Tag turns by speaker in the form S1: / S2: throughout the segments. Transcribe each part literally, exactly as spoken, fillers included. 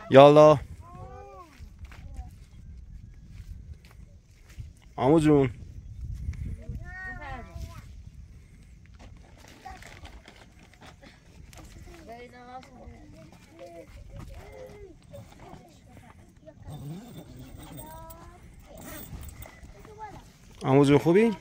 S1: یالا عمو جون عمو جون خوبی؟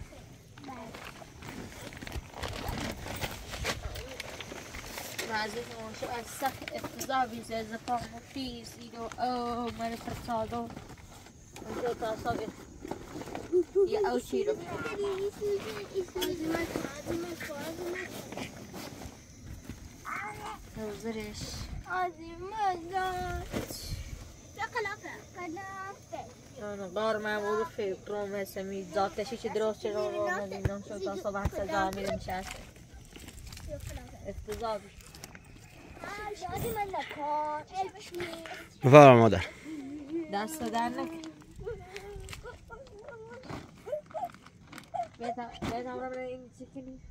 S2: از سخت افتضاح بیز از پاک مفیز ایدو او من فرسادو دو تا صابر یه او چی رو نوزرش انا غار معمول في قروم سمي ذات شيء دراسة رو مدينة شو تا صباح سجامي نشاست افتضاح
S1: بفرما مادر
S2: دست در نکن بیتا بیتا همرا برای این چی کنی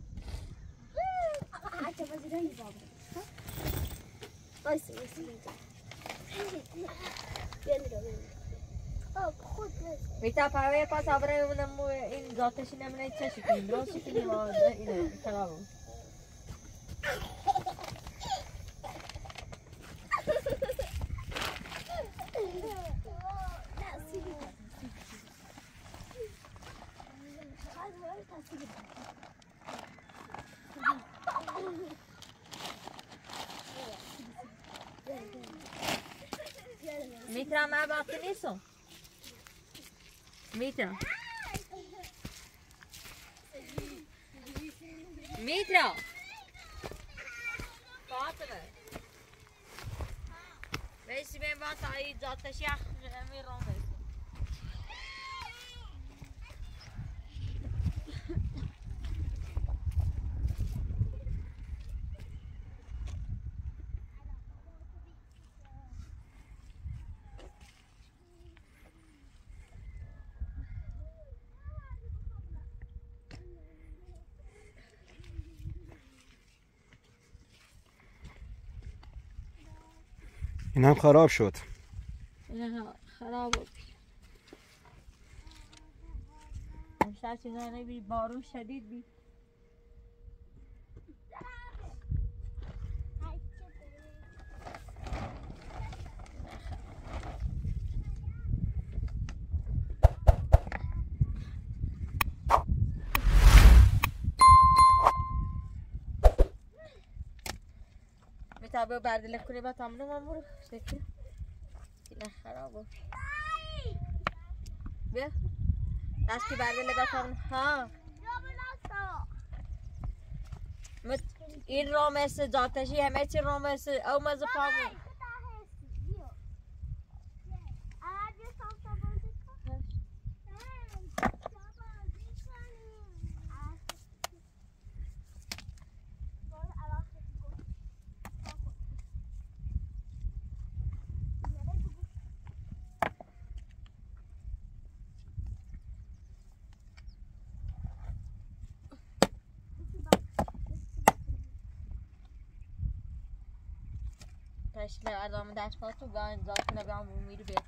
S2: بیتا پاوی پاس آبرای اونم این ذاتشی نمونه چشی کنیم درست کنی و اینه خرابم میترا من باقی نیستم میترا میترا فاطمه بیسی بین با تایی جاتشی امی رومه
S1: این هم خراب شد
S2: این خراب بود امشب چیزا نبی بارون شدید بی میتابه بردل کنی با تامنه من برو شکل این خراب بود بیا دستی بردل با تامنه ها مت این رو مثل جاتشی همه چی رو مثل او مزه پامون تشکیل ادامه دست پاس رو گاهی انجام کنه به همون میره بیت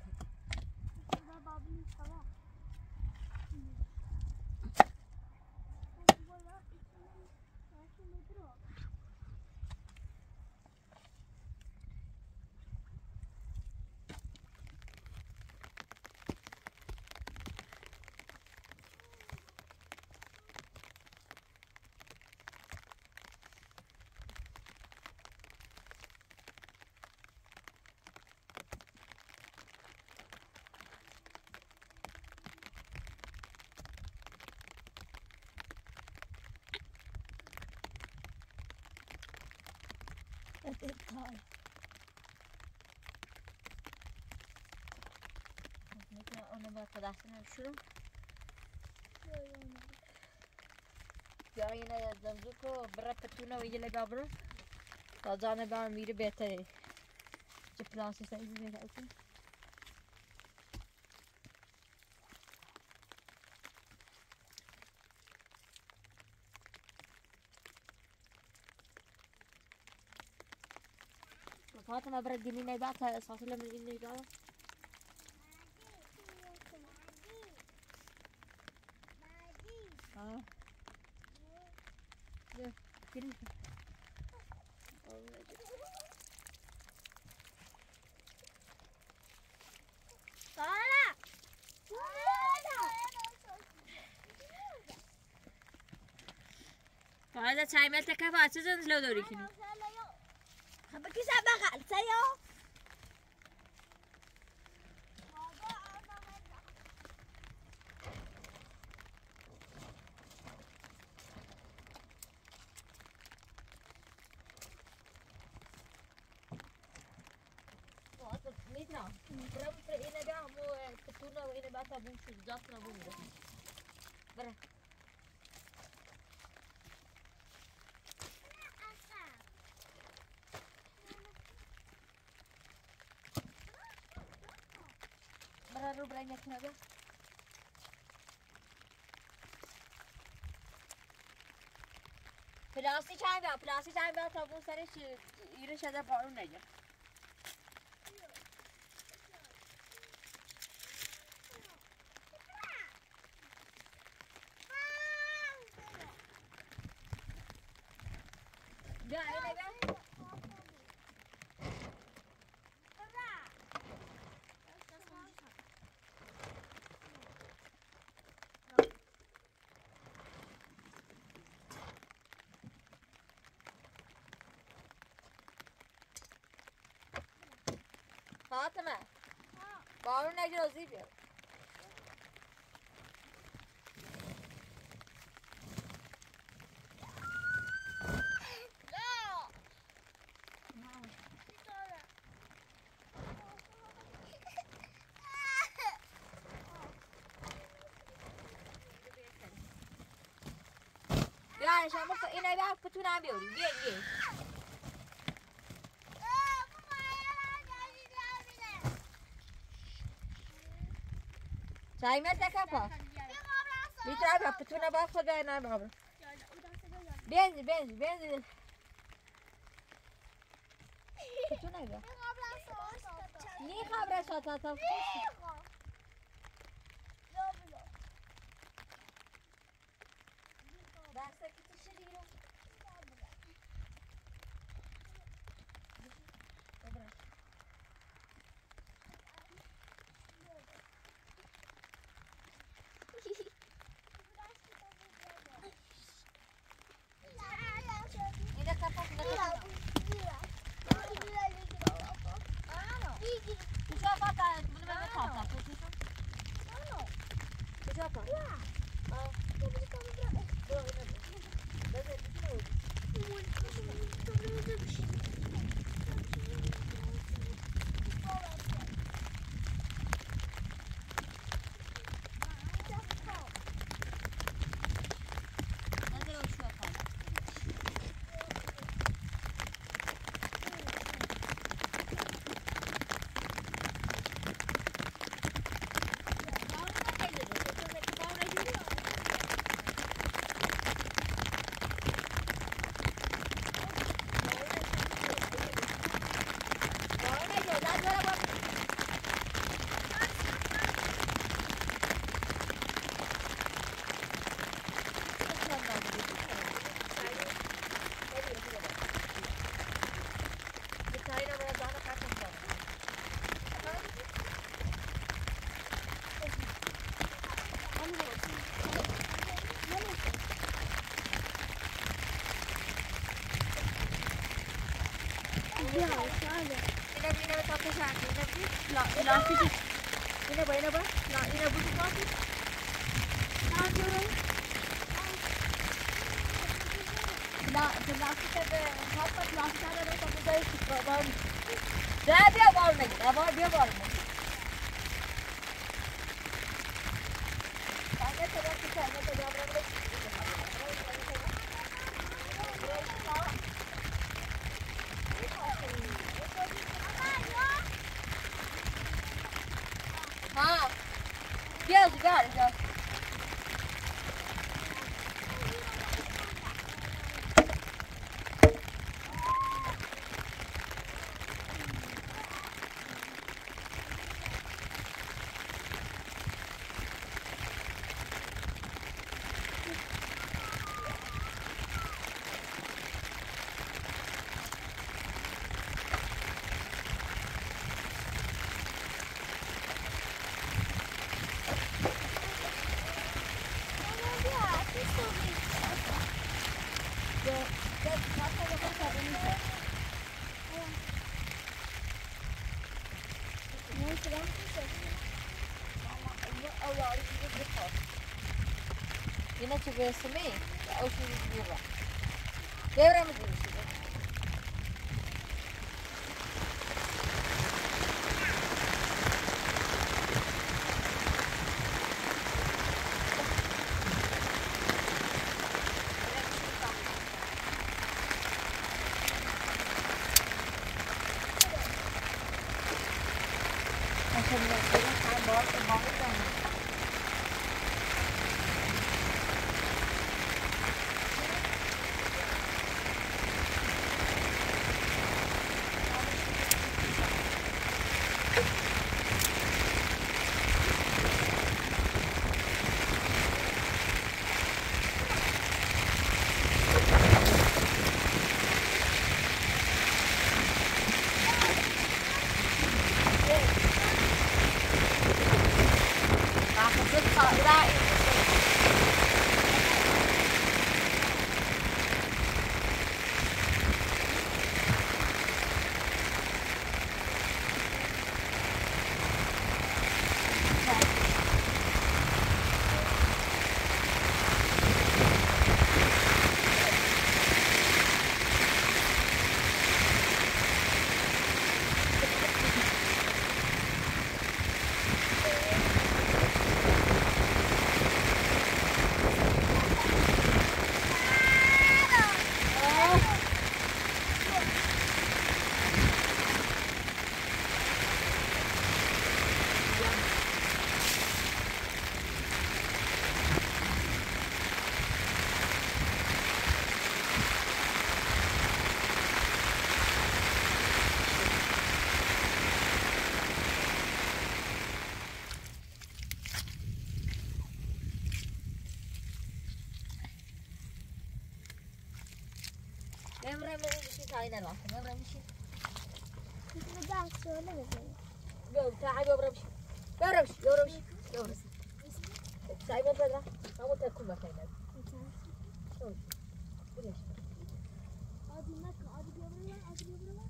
S2: اونو با پدستن شروع یا اینه از دمزو کو برای پتونه و یه لگا برو تا جانه با میره بهتره چه پلانسی سایزی بیده اکن فاطمة برد ديني نباتها أساس لما ديني نباتها آه ده كده هذا تعمل تكافؤ سيزونز لو دوري كني
S3: خبركي سابقة سيو
S2: ميتنا برام فرينا ده مو كتونا وإنا بقى بنشوف جاتنا بنده برا برا رو برای نکنه بیا پلاسی چند بیا پلاسی چند بیا تا بون سرش ایره شده بارون نگه بیا اینه بیا فاطمه بارون نگه رازی بیا بیا شما اینه بیا بتونم بیاری بیا بیا چای میاد نکن میتونه بیا بتونه با خود بیا نه بابا بینزی بینزی بینزی بتونه بیا نی خبره شاتا تا بسته که تو شدی رو Ini apa? Ini apa? Nah, ini butuh kopi. Nah, turun. Nah, jelas kita dapat langsung ada dapat dari sekolah. Dah dia baru lagi, dah dia baru. Ada sebab kita ada sebab berapa? हाँ, yes, got it, got it. Yine çıkıyorsun mi? O şimdi burada. Devre mi diyorsun? Memre مشي تعالي نروح memre مشي
S3: بدأ شغله بده
S2: جو تعالي memre مشي memre مشي memre مشي memre تعالي memre لا ما تاكل مكان شو ليش
S3: عادي ما عادي بيبروا عادي بيبروا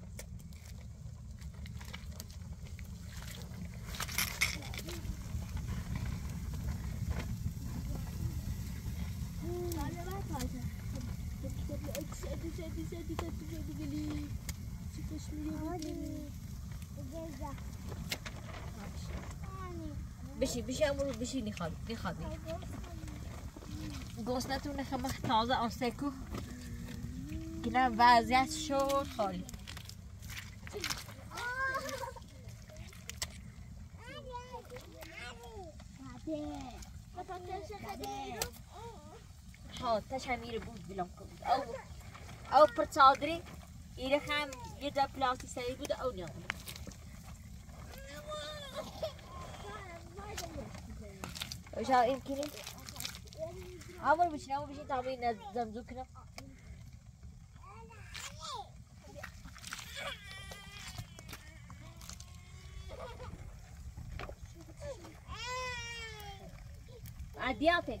S2: بشي بشي امرو بشي نخاد نخادي گوسنتون خمه تازه آسکو کنم وضعیت شد خالی ها تشمیر بود بلام بود او او پر صادری ایره هم یه دا پلاسی سری بود او نه وش ها يمكن أول بشي أول بشي تعملين زمزوكنا عدياتك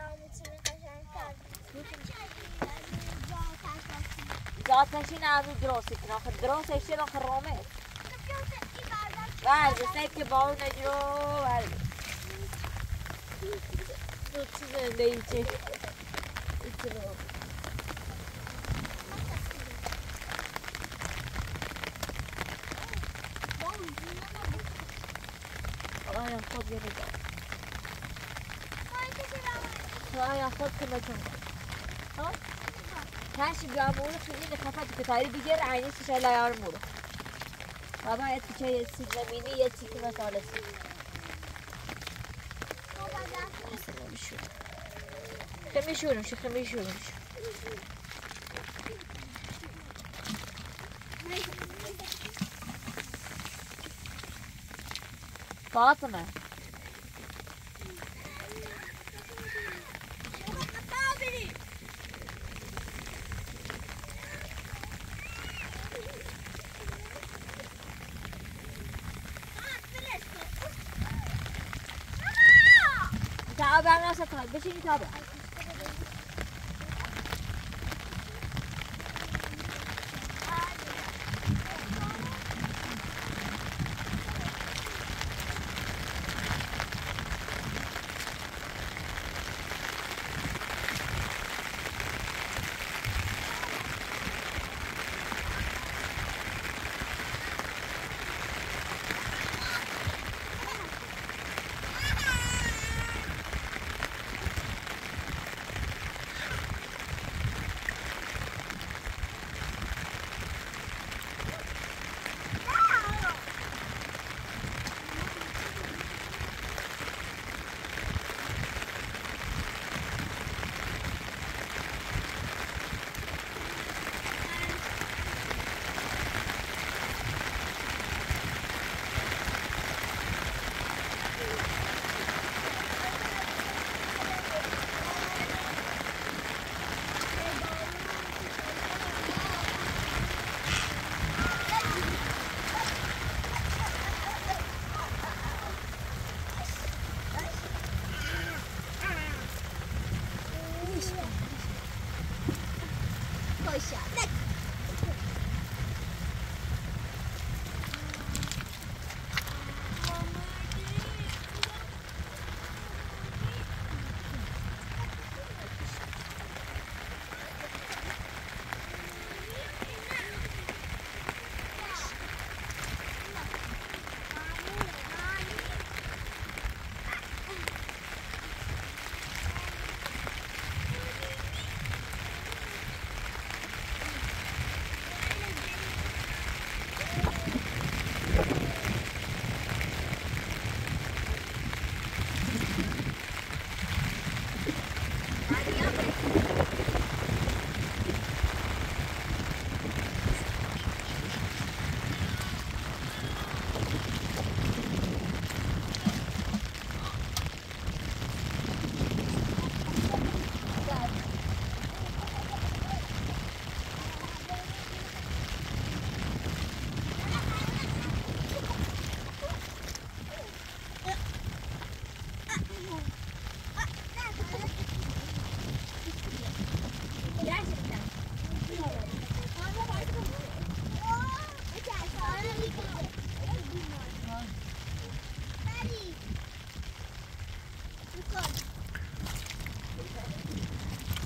S2: جاتشي نعمل دراسة ناخذ دراسة إيش ناخذ رومي بعد بس هيك باو نجرو بعد 너 지금 내 이제 이쪽으로 آیا خود بیاره دا آیا خود که بچون ها تاشی بیام اونو خیلی نخفت که تایی بگیر عینی سیشه لیار مورو و باید که چه سیز زمینی یه چیکی مسالسی خیلی شورم شو خیلی شورم شو فاطمه تعال بعد ما صرت بشي نتابع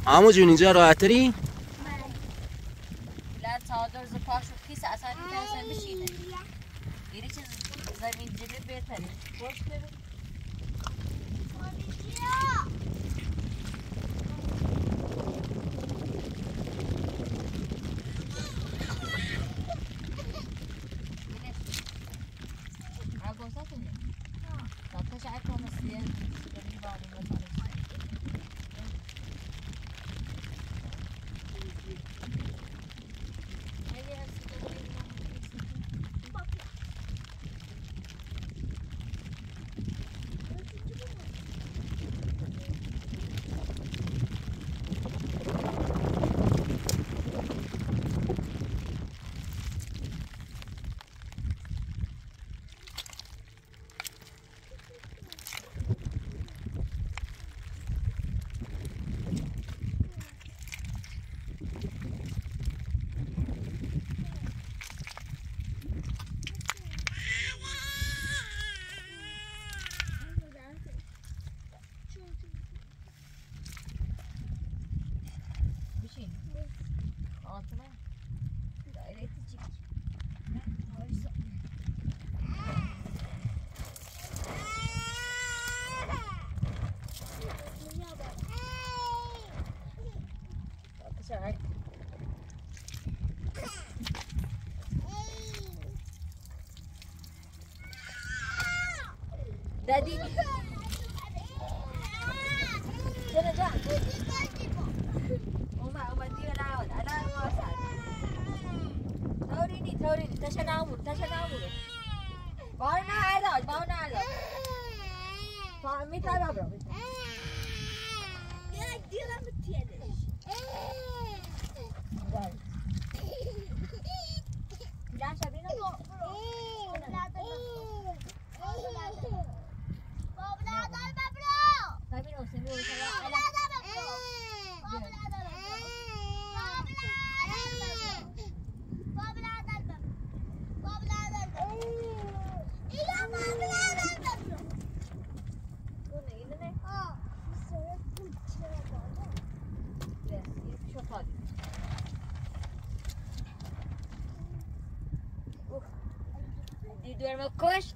S1: عمو جون اینجا راحت تری؟
S2: لا تصادر زپاش و کیس اصلا میتونستن بشینه یعنی چیز زمین جبه بهتره خوش ببین Sorry. Daddy. Jana ja. Oma oma dia lawan. Ada wasa. Tauri ni, tauri ni. Tasha namur, tasha namur. Bawa na ada, bawa na ada. Fahmi tara bro. Ya dia lah mesti ada. Jangan Sabrina tu. Du är med kurs.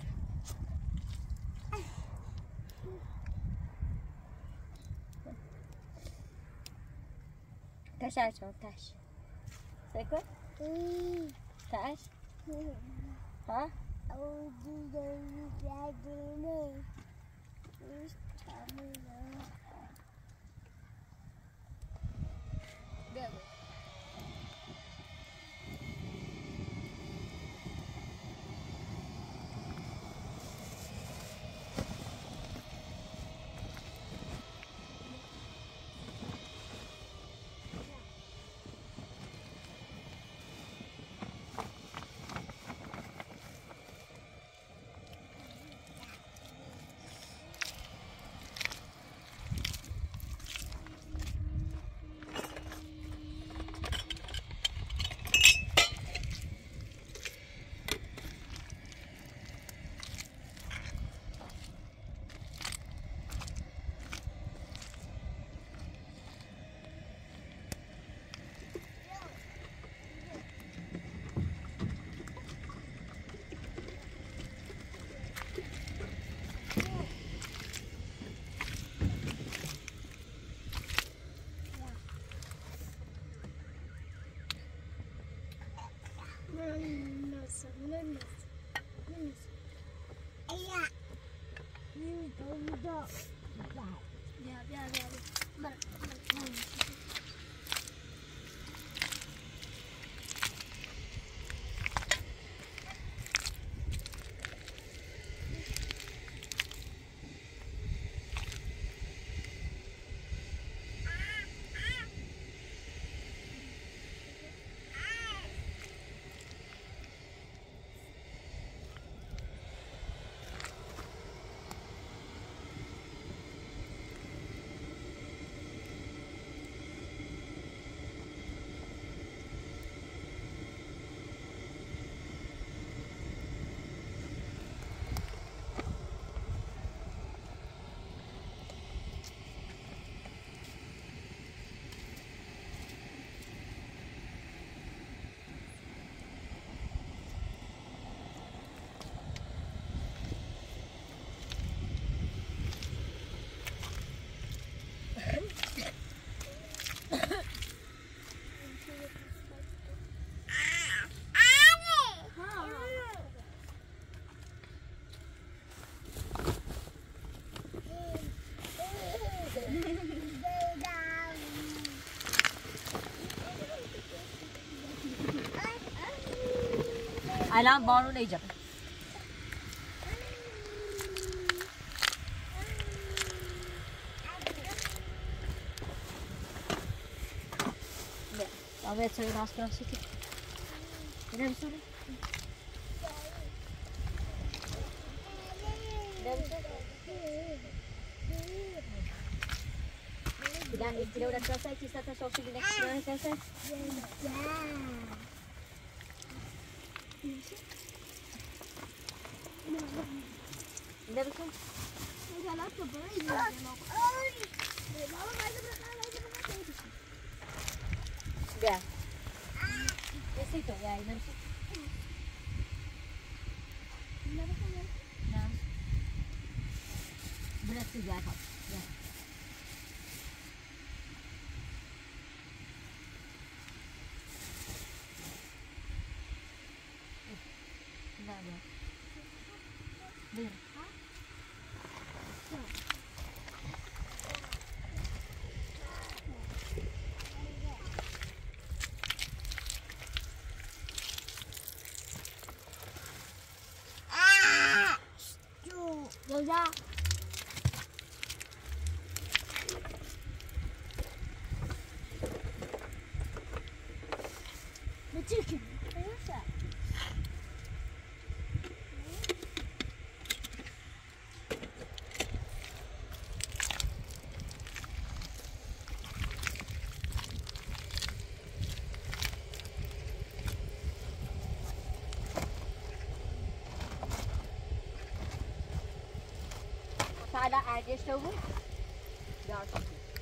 S2: Taş aç o taş. Sakın. Taş. Ha? Gel. الان بارون ایجاب آمد سوی ناس کنم سیتی اینه بسونه Bilang kita udah selesai kisah tersosi di next one selesai. Udah betul. Udah lah tu boleh. Udah. Di situ ya ini. Nah. Berarti jatuh. Ya. Bener. Yoga. Betul. Ada aja stove. Dark.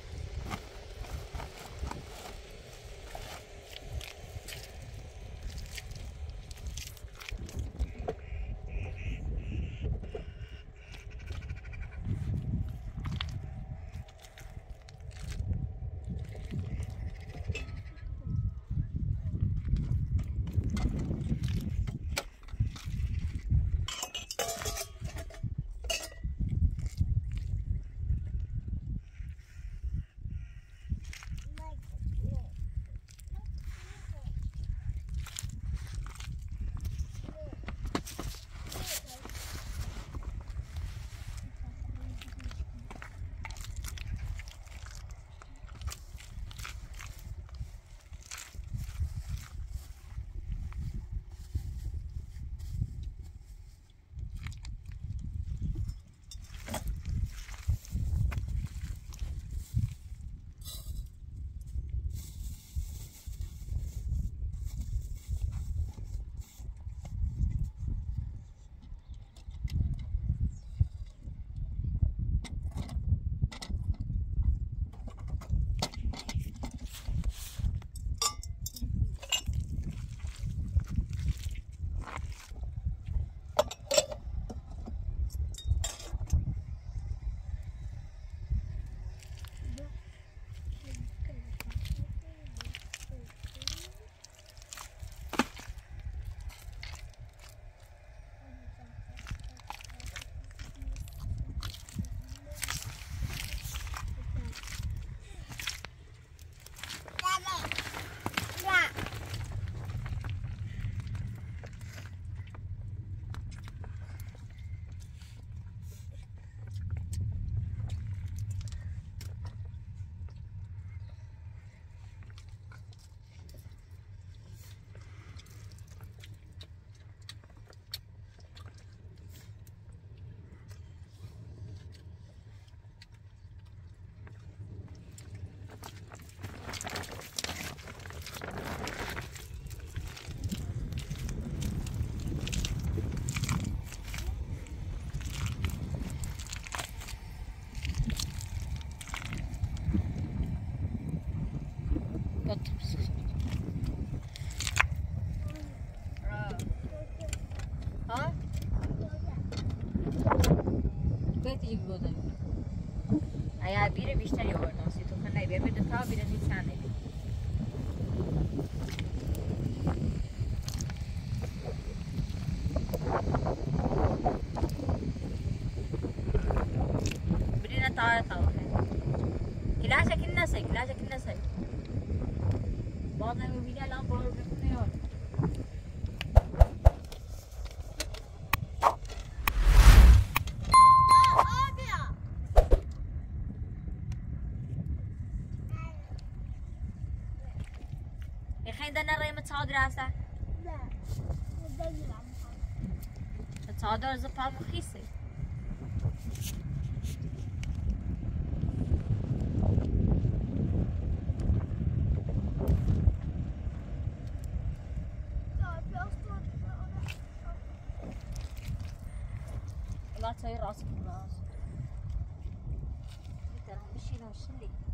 S2: تیگ بوده. ایا بیره بیشتری آورد ناسی تو خنده بیا بده تا بیره نیست چنده. برينا طاير طاوة. كلاشة كنا سي كلاشة كنا سي. بعضنا مبينا لام بارو بكنا يور. عندنا ريمة صادرة هسه؟
S3: لا ندلل عم
S2: الصادر زبطة رخيصة. لا تسوي راسك براس. ترى مشينا وشلي.